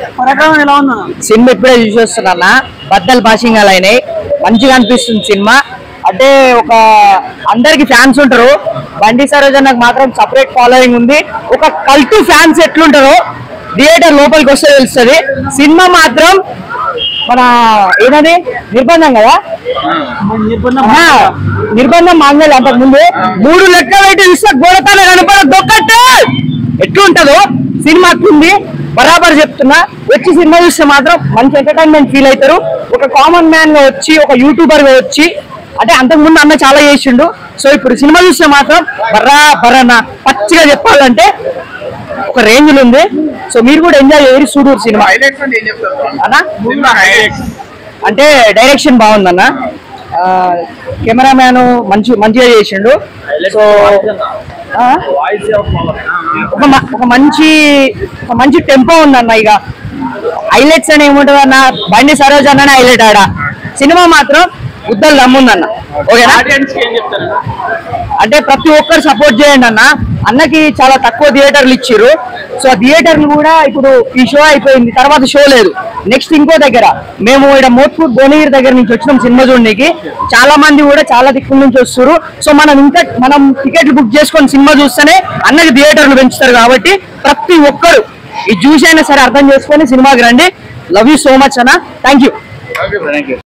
Cinema ఇప్పుడే చూసేస్తున్నా, బద్దలు భాషింగాలు అయినాయి, మంచిగా అనిపిస్తుంది సినిమా. అంటే ఒక అందరికి ఫ్యాన్స్ ఉంటారు, బండి సరోజన్నకు మాత్రం సపరేట్ ఫాలోయింగ్ ఉంది. ఒక కల్ట్ ఫ్యాన్స్ ఎట్లుంటారో థియేటర్ లోపలికి వస్తే తెలుస్తుంది. సినిమా మాత్రం మన ఏదది నిర్బంధం కదా, నిర్బంధం మాంగళ్య అంతకు ముందు 3 లెక్కలు అయితే చూస్తే గోడతాన కనపడ దొక్కట్టే ఎట్లుంటదో సినిమా ఉంది. బరాబర్ చెప్తున్నా, వచ్చి సినిమా చూస్తే మాత్రం మంచి ఎంటర్టైన్మెంట్ ఫీల్ అవుతారు. ఒక కామన్ మ్యాన్ గా వచ్చి, ఒక యూట్యూబర్ గా వచ్చి, అంటే అంతకుముందు అన్న చాలా చేసిండు. సో ఇప్పుడు సినిమా చూస్తే మాత్రం బర్రా పచ్చిగా చెప్పాలంటే ఒక రేంజ్ ఉంది. సో మీరు కూడా ఎంజాయ్ చేయరు చూడూరు సినిమా అన్న. అంటే డైరెక్షన్ బాగుందన్న, కెమెరామ్యాన్ మంచిగా చేసిండు. సో ఒక మంచి టెంపో ఉందన్న. ఇక హైలైట్స్ అని ఏముంటుంది అన్న, బండి సరోజ్ అన్న హైలైట్ ఆడ. సినిమా మాత్రం ఉద్దలు దమ్ముందన్న. ఓకేనా, అంటే ప్రతి ఒక్కరు సపోర్ట్ చేయండి అన్న. అన్నకి చాలా తక్కువ థియేటర్లు ఇచ్చిర్రు. సో ఆ థియేటర్లు కూడా ఇప్పుడు ఈ షో అయిపోయింది, తర్వాత షో లేదు. నెక్స్ట్ ఇంకో దగ్గర మేము ఇక్కడ మోత్పూర్ భువనగిరి దగ్గర నుంచి వచ్చినాం సినిమా చూడడానికి. చాలా మంది కూడా చాలా దిక్కుల నుంచి వస్తారు. సో మనం టికెట్లు బుక్ చేసుకొని సినిమా చూస్తేనే అన్నకి థియేటర్లు పెంచుతారు. కాబట్టి ప్రతి ఒక్కరు ఇది చూసైనా సరే అర్థం చేసుకొని సినిమాకి రండి. లవ్ యూ సో మచ్ అన్న. Thank you.